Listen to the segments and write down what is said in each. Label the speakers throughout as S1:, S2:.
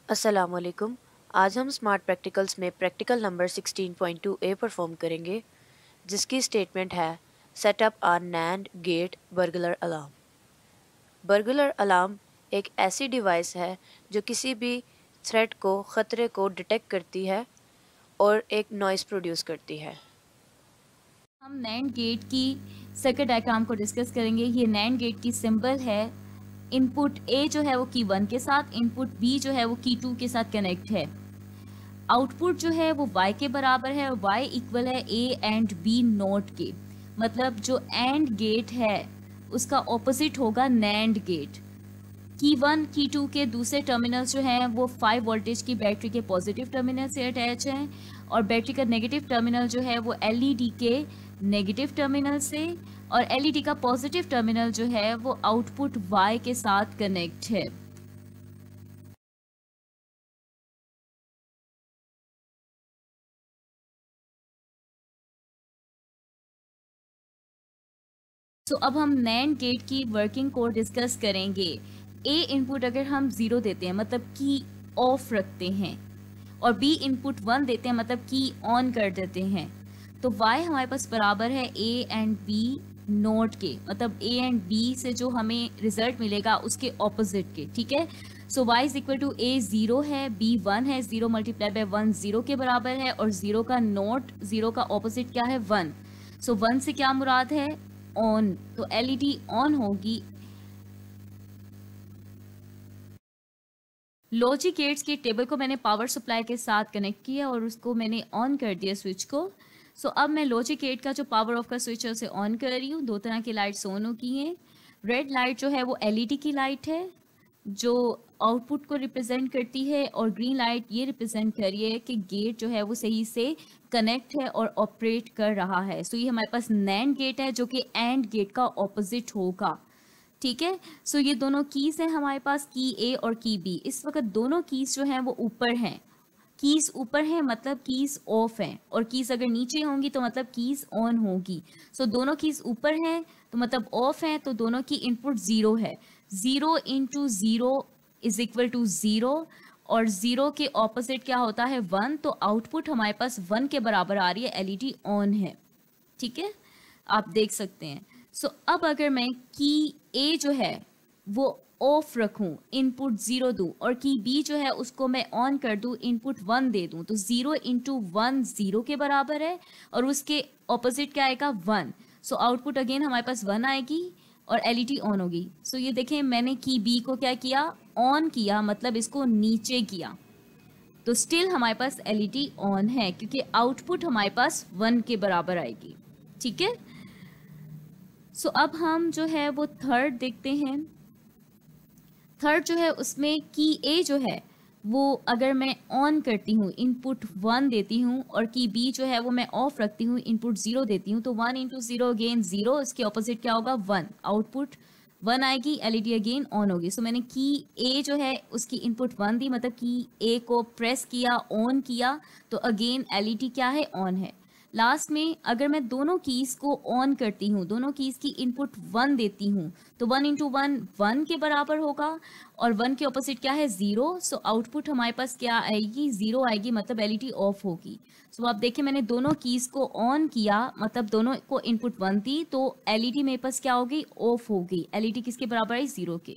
S1: अस्सलामुअलैकुम। आज हम स्मार्ट प्रैक्टिकल्स में प्रैक्टिकल नंबर 16.2 परफॉर्म करेंगे, जिसकी स्टेटमेंट है set up a NAND gate burglar alarm. Burglar alarm एक ऐसी डिवाइस है जो किसी भी थ्रेट को ख़तरे को डिटेक्ट करती है और एक नॉइस प्रोड्यूस करती है।
S2: हम नैंड गेट की सर्किट डायग्राम को डिस्कस करेंगे। ये नैंड गेट की सिंबल है। इनपुट ए जो है वो की 1 के साथ, इनपुट बी जो है वो की 2 के साथ कनेक्ट है। आउटपुट जो है वो y के बराबर है और y इक्वल है a एंड b नोट के। मतलब जो एंड गेट है उसका ऑपोजिट होगा नैंड गेट। की 1 की 2 के दूसरे टर्मिनल्स जो हैं वो 5 वोल्टेज की बैटरी के पॉजिटिव टर्मिनल से अटैच हैं और बैटरी का नेगेटिव टर्मिनल जो है वो एलईडी के नेगेटिव टर्मिनल से, और एलईडी का पॉजिटिव टर्मिनल जो है वो आउटपुट वाई के साथ कनेक्ट है। तो अब हम नैंड गेट की वर्किंग को डिस्कस करेंगे। ए इनपुट अगर हम 0 देते हैं मतलब की ऑफ रखते हैं, और बी इनपुट 1 देते हैं मतलब की ऑन कर देते हैं, तो y हमारे पास बराबर है a एंड b नोट के। मतलब a एंड b से जो हमें रिजल्ट मिलेगा उसके ऑपोजिट के। ठीक है, so y is equal to a 0 है, b 1 है, 0 मल्टीप्लाई बाय 1 0 के बराबर है, और 0 का नोट, 0 का ऑपोजिट क्या है 1। सो 1 से क्या मुराद है ऑन, तो एलईडी ऑन होगी। लॉजिक गेट्स के टेबल को मैंने पावर सप्लाई के साथ कनेक्ट किया और उसको मैंने ऑन कर दिया स्विच को। सो अब मैं लॉजिक गेट का जो पावर ऑफ का स्विच है उसे ऑन कर रही हूँ। दो तरह की लाइट्स ऑन हो की हैं। रेड लाइट जो है वो एलईडी की लाइट है जो आउटपुट को रिप्रेजेंट करती है, और ग्रीन लाइट ये रिप्रेजेंट कर रही है कि गेट जो है वो सही से कनेक्ट है और ऑपरेट कर रहा है। सो ये हमारे पास नैंड गेट है जो कि एंड गेट का ऑपोजिट होगा। ठीक है, सो ये दोनों कीज हैं हमारे पास, की ए और की बी। इस वक्त दोनों कीज जो हैं वो ऊपर हैं। कीज ऊपर है मतलब कीज ऑफ है, और कीज अगर नीचे होंगी तो मतलब कीज ऑन होगी। सो दोनों कीज ऊपर हैं तो मतलब ऑफ है, तो दोनों की इनपुट 0 है। 0 इंटू 0 इज इक्वल टू 0, और 0 के ऑपोजिट क्या होता है 1, तो आउटपुट हमारे पास 1 के बराबर आ रही है, एलईडी ऑन है। ठीक है, आप देख सकते हैं। सो अब अगर मैं की ए जो है वो ऑफ रखूं, इनपुट 0 दूं, और की बी जो है उसको मैं ऑन कर दूं, इनपुट 1 दे दूं, तो 0 इंटू 1 0 के बराबर है, और उसके ऑपोजिट क्या आएगा 1। सो आउटपुट अगेन हमारे पास 1 आएगी और एलईडी ऑन होगी। सो ये देखें, मैंने की बी को क्या किया, ऑन किया, मतलब इसको नीचे किया, तो स्टिल हमारे पास एलईडी ऑन है क्योंकि आउटपुट हमारे पास 1 के बराबर आएगी। ठीक है, सो अब हम जो है वो थर्ड देखते हैं। थर्ड जो है उसमें की ए जो है वो अगर मैं ऑन करती हूँ, इनपुट 1 देती हूँ, और की बी जो है वो मैं ऑफ रखती हूँ, इनपुट 0 देती हूँ, तो 1 इंटू 0 अगेन 0, इसके ऑपोजिट क्या होगा 1, आउटपुट 1 आएगी, एलईडी अगेन ऑन होगी। सो मैंने की ए जो है उसकी इनपुट 1 दी, मतलब की ए को प्रेस किया, ऑन किया, तो अगेन एलईडी क्या है ऑन है। लास्ट में अगर मैं दोनों कीज को ऑन करती हूँ, दोनों कीज की इनपुट 1 देती हूँ, तो 1 इंटू 1 1 के बराबर होगा, और 1 के ऑपोजिट क्या है 0। सो आउटपुट हमारे पास क्या आएगी 0 आएगी, मतलब एलईडी ऑफ होगी। सो आप देखिए, मैंने दोनों कीज को ऑन किया, मतलब दोनों को इनपुट 1 दी, तो एलईडी मेरे पास क्या होगी ऑफ होगी। एलईडी किसके बराबर है 0 के।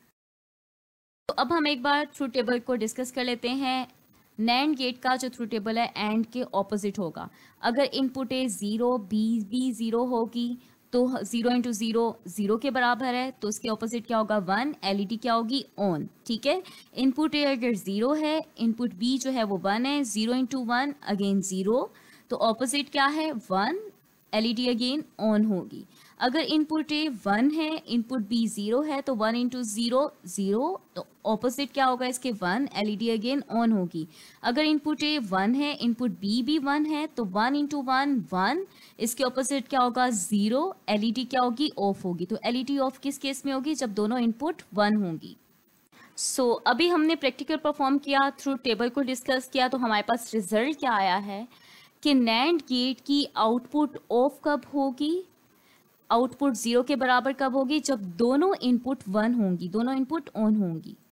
S2: तो अब हम एक बार ट्रूथ टेबल को डिस्कस कर लेते हैं। नैंड गेट का जो ट्रूथ टेबल है एंड के ऑपोजिट होगा। अगर इनपुट ए 0, बी भी 0 होगी, तो 0 इंटू 0 0 के बराबर है, तो उसके ऑपोजिट क्या होगा 1, एलईडी क्या होगी ऑन। ठीक है, इनपुट ए अगर 0 है, इनपुट बी जो है वो 1 है, 0 इंटू 1 अगेन 0, तो ऑपोजिट क्या है 1, एलईडी अगेन ऑन होगी। अगर इनपुट ए 1 है, इनपुट बी 0 है, तो 1 इंटू 0 0, तो ऑपोजिट क्या होगा इसके 1, एलईडी अगेन ऑन होगी। अगर इनपुट ए 1 है, इनपुट बी भी 1 है, तो 1 इंटू 1 1, इसके ऑपोजिट क्या होगा 0, एलईडी क्या होगी ऑफ होगी। तो एलईडी ऑफ किस केस में होगी, जब दोनों इनपुट 1 होंगी। अभी हमने प्रैक्टिकल परफॉर्म किया, थ्रू टेबल को डिस्कस किया, तो हमारे पास रिजल्ट क्या आया है कि नैंड गेट की आउटपुट ऑफ कब होगी, आउटपुट 0 के बराबर कब होगी, जब दोनों इनपुट 1 होंगी, दोनों इनपुट ऑन होंगी।